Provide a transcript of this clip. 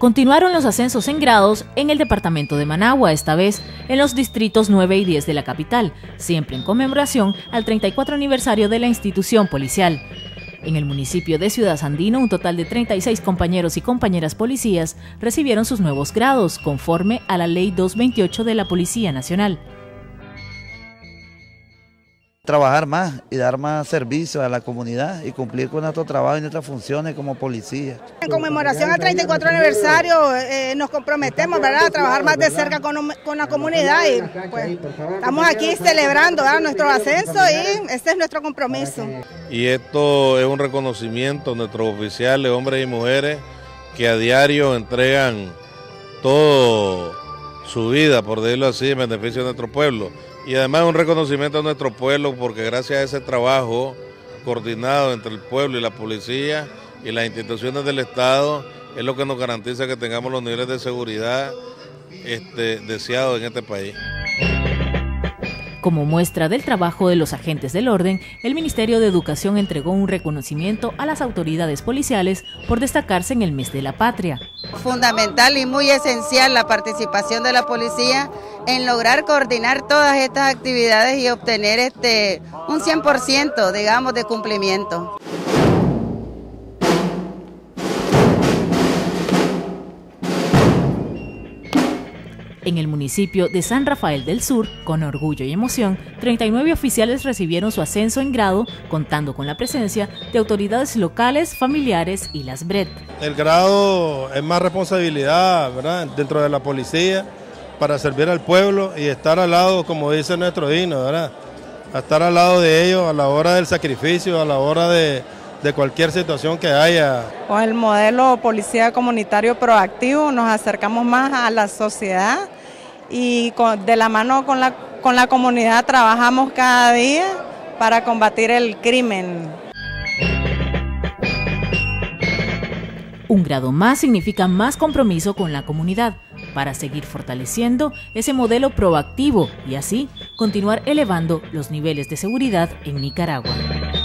Continuaron los ascensos en grados en el departamento de Managua, esta vez en los distritos 9 y 10 de la capital, siempre en conmemoración al 34 aniversario de la institución policial. En el municipio de Ciudad Sandino, un total de 36 compañeros y compañeras policías recibieron sus nuevos grados, conforme a la Ley 228 de la Policía Nacional. Trabajar más y dar más servicio a la comunidad y cumplir con nuestro trabajo y nuestras funciones como policía. En conmemoración al 34 aniversario nos comprometemos, ¿verdad?, a trabajar más de cerca con la comunidad y pues estamos aquí celebrando, ¿verdad?, nuestro ascenso y este es nuestro compromiso. Y esto es un reconocimiento a nuestros oficiales, hombres y mujeres, que a diario entregan toda su vida, por decirlo así, en beneficio de nuestro pueblo. Y además un reconocimiento a nuestro pueblo porque gracias a ese trabajo coordinado entre el pueblo y la policía y las instituciones del Estado es lo que nos garantiza que tengamos los niveles de seguridad deseados en este país. Como muestra del trabajo de los agentes del orden, el Ministerio de Educación entregó un reconocimiento a las autoridades policiales por destacarse en el mes de la patria. Fundamental y muy esencial la participación de la policía en lograr coordinar todas estas actividades y obtener un 100%, digamos, de cumplimiento. En el municipio de San Rafael del Sur, con orgullo y emoción, 39 oficiales recibieron su ascenso en grado, contando con la presencia de autoridades locales, familiares y las BRET. El grado es más responsabilidad, ¿verdad?, dentro de la policía para servir al pueblo y estar al lado, como dice nuestro himno, ¿verdad?, a estar al lado de ellos a la hora del sacrificio, a la hora de cualquier situación que haya. Con el modelo policía comunitario proactivo nos acercamos más a la sociedad y de la mano con la comunidad trabajamos cada día para combatir el crimen. Un grado más significa más compromiso con la comunidad para seguir fortaleciendo ese modelo proactivo y así continuar elevando los niveles de seguridad en Nicaragua.